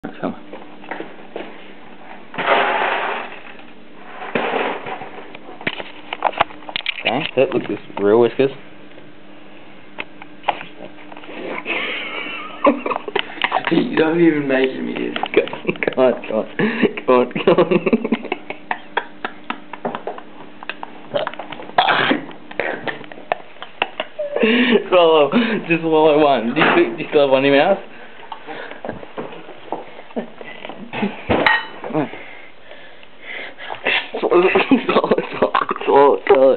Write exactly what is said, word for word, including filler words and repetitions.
So. Okay, that looks just real whiskers. You don't even measure me, dude. Go on, go on, go on, go on. Swallow, just swallow one. Do you, do you still have one in your mouth? Come on. Swallow, swallow, swallow, swallow, swallow.